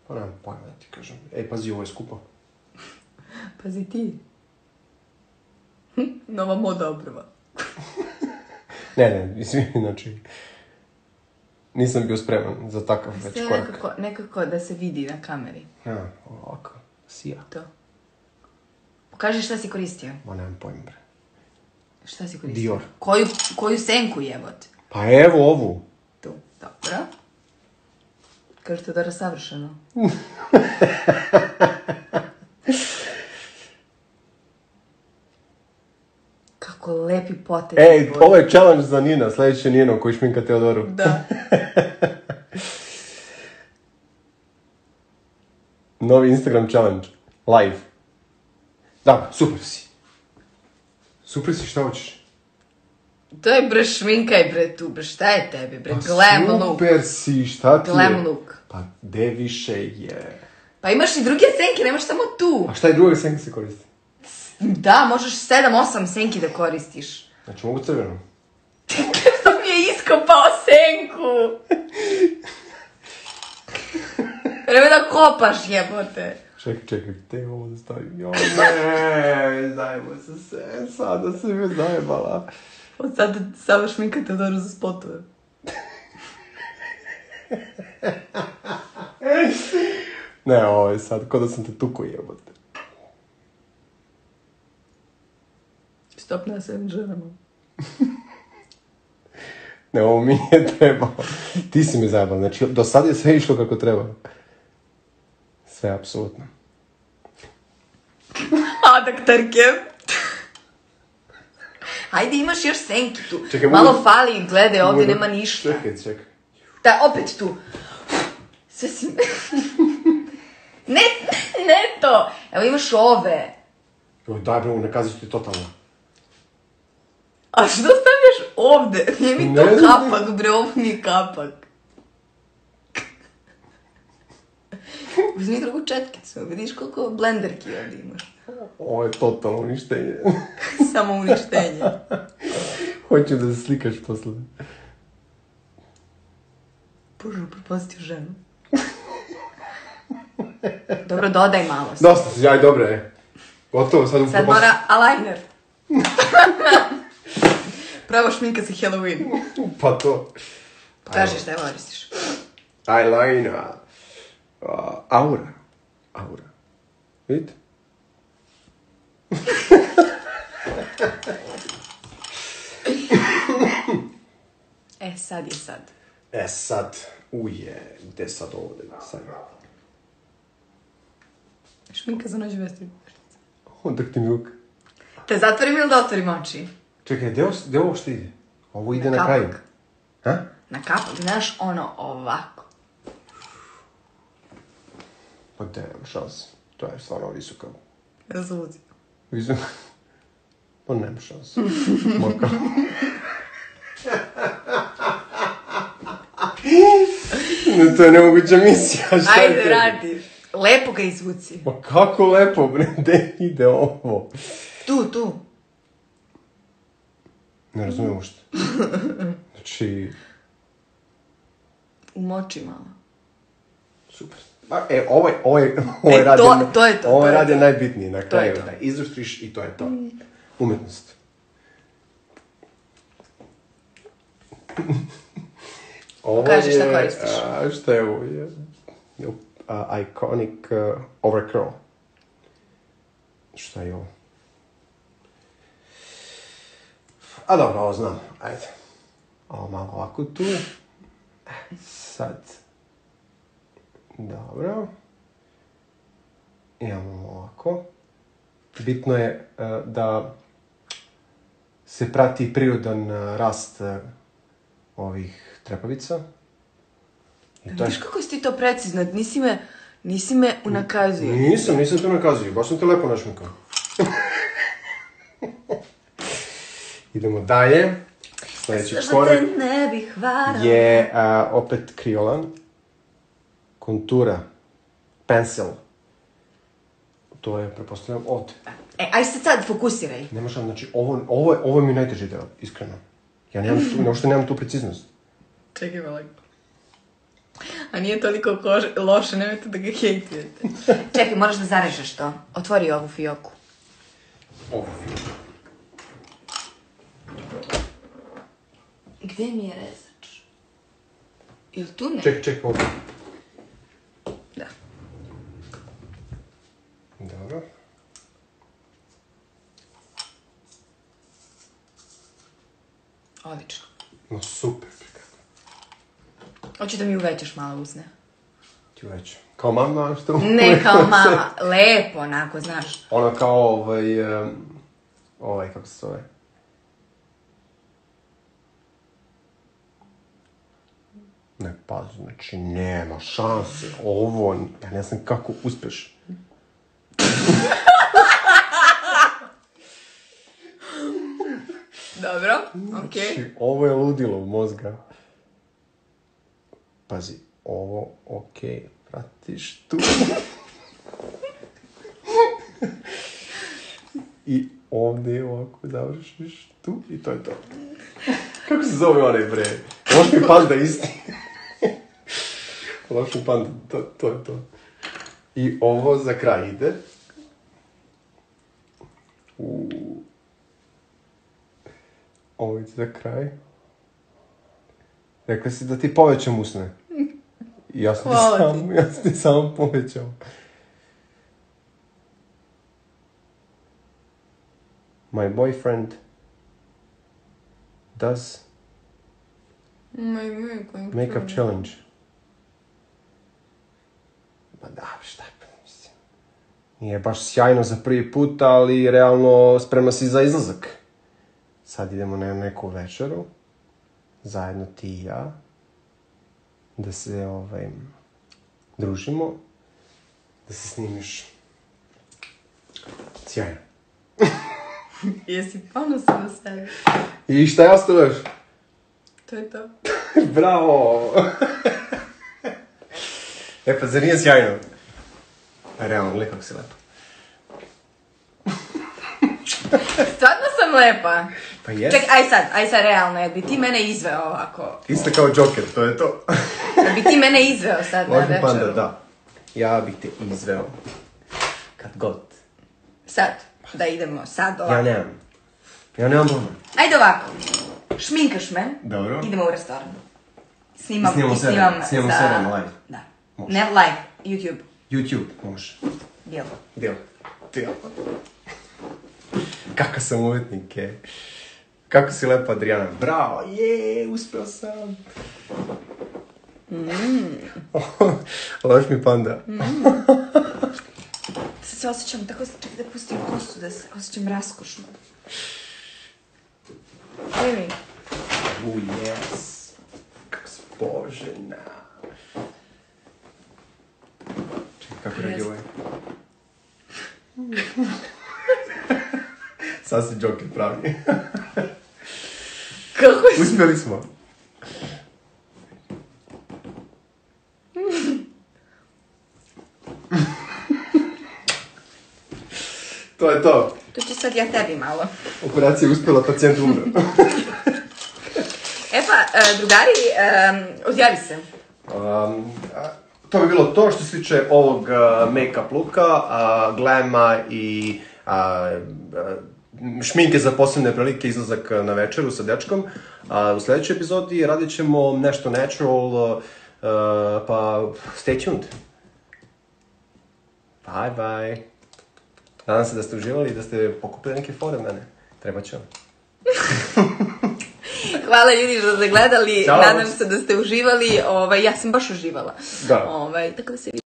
Pa nemam pojma da ti kažem. Ej, pazi, ovo je skupo. Pazi ti. Nova moda obrva. Ne, mislim, znači... Nisam bio spreman za takav već korak. Nekako da se vidi na kameri. Ja, ovako. Sija. To. Pokaži šta si koristio. Ma nemam pojma, bre. Šta si koristio? Dior. Koju senku jebote? Pa evo ovu. Tu, dobro. Kažete da je savršeno. Kako lepi potez. Ej, ovo je challenge za Nina, sljedeće Nino koji šminka Teodoru. Da. Novi Instagram challenge. Live. Da, super si. Super si, šta hoćeš? To je bre šminkaj bre tu, bre šta je tebi bre, glam look. Super si, šta ti je? Glam look. Pa gde više je? Pa imaš i druge senke, nemaš samo tu. A šta je druga senka se koristi? Da, možeš 7-8 senki da koristiš. Znači mogu crvenu. Što mi je iskopao senku? Vreme da kopaš jebote. Čekaj, te ovo da stavim. Jo, ne, zajebo se, sada se mi zajebala. Od sada samo šminka Teodoru za spotove. Ne, ovo je sad, ko da sam te tuko jebote. Stop nasilnim ženama. Ne, ovo mi nije trebalo. Ti si mi zajebala, znači do sad je sve išlo kako treba. Sve, apsolutno. Adaktarke. Hajde, imaš još senki tu. Čekaj, malo fali, gledaj, ovdje nema ništa. Čekaj. Da, opet tu. Sve si... ne to. Evo imaš ove. Joj, daj bre, ne kaziš ti totalno. A što stavljaš ovdje? Nije mi to kapak, bre, ovo mi je kapak. Uzmi drugu četkicu, vidiš koliko blenderki ovdje imaš. Ovo je totalno uništenje. Samo uništenje. Hoću da se slikaš posle. Bože, propustio ženu. Dobro, dodaj malo. Dosta si, aj, dobre. Gotovo, sad Sad mora eyeliner. Prava šminka za Halloween. Pa to. Kaži šta je koristiš. Eyeliner. Aura. Vidite? Sad je sad. Sad. Uje, gde sad ovdje? Sad. Šminka za noć vesti. Onda ti mi uk. Te zatvorim ili da otvorim oči? Čekaj, gde ovo što ide? Ovo ide na kraju. Ha? Na kapak, znaš, ono ovako. Pa gde nema šanse. To je stvarno visoka. Rezolucija. Visoka? Pa nema šanse. Maka. No, to je nemoguća misija. Ajde, radi. Lepo ga izvuci. Ma kako lepo, bre, gde ide ovo? Tu. Ne razumijem ušte. Znači... Umoči malo. Super. Ovo je rad je... to. Ovo je rad je najbitniji na kraju. To. Da izustriš i to je to. Umetnost. Kaži šta koristiš. Šta je ovo? Iconic Overcurl. Šta je ovo? A dobro, ovo znam. Ajde. Ovo malo ovako tu. Sad. Dobro. Imamo ovako. Bitno je da se prati prirodan rast ovih trepavica. Vidiš kako si ti to precizno, nisi me unakazio. Nisam te unakazio, baš sam te lepo našmukao. Idemo dalje. Sljedeći korak je opet kriolan. Kontura. Pencil. To je, prepostavljam, ovdje. Aj se sad fokusiraj. Nema šta, znači, ovo mi je najteži deo, iskreno. Ja uopšte nemam tu preciznost. Čekaj me lako. A nije toliko loše, nemojte da ga hejtujete. Čekaj, moraš da zarežeš to. Otvori ovu fioku. Ovu. Gde mi je rezač? Ili tu ne? Čekaj, ovdje. Da. Dobro. Odlično. No super. Hoću da mi uvećaš malo usne. Ti uvećam. Kao mama, što? Ne kao mama, lepo, onako, znaš. Ono kao kako se zove? Ne, pa, znači, nema šanse. Ovo, ja ne znam kako uspeš. Dobro, okej. Znači, ovo je ludilo u mozga. Pazi, ovo, okej, pratiš tu. I ovdje ovako završiš tu i to je to. Kako se zove onaj bre? Loš mi panda isti. Loš mi panda, to je to. I ovo za kraj ide. Ovo ide za kraj. Rekla si da ti povećam usne. Ja sam ti samo povećao. My boyfriend does makeup challenge. Pa da, šta mislim. Nije baš sjajno za prvi put, ali realno spremna si za izlazak. Sad idemo na neku večeru. Zajedno ti i ja. Da se družimo. Da se snimiš. Sjajno. Jesi ponosan na sebe? I šta je ostalo još? To je to. Bravo! E pa, zar nije sjajno? Realno, gledaj kako si lepa. Stvarno sam lepa. Pa jes. Čekaj, aj sad realno, jel bi ti mene izveo ovako? Isto kao Joker, to je to. Jel bi ti mene izveo sad na večeru? Panda, da. Ja bih te izveo. Kad god. Sad, da idemo sad ovako. Ja nemam doma. Ajde ovako, šminkaš me. Dobro. Idemo u restoran. Snimam Snimamo serem live. Da. Može. Ne live, YouTube. YouTube, može. Dijelo. Kakav sam umetnik, je. Kako si lepa, Adriana. Bravo, uspeo sam. Loš mi panda. Sad se osjećam tako, čekaj da pustim kosu, da se osjećam raskošno. Vidi. Yes. Kako si požena. Čekaj, kako radi ovaj? Sad si Joker pravi. Kako si? Uspjeli smo. To je to. To će sad ja tebi malo. Operacija je uspjela, pacijent umre. E pa, drugari, odjavi se. To bi bilo to što se tiče ovog make-up looka, glama i šminke za posebne prilike, izlazak na večeru sa dečkom. U sljedećoj epizodi radit ćemo nešto natural, pa stay tuned. Bye bye. Nadam se da ste uživali i da ste pokupili neke fore mene. Treba će vam. Hvala ljudi što ste gledali, Ćao. nadam se da ste uživali, ja sam baš uživala. Da. Tako da se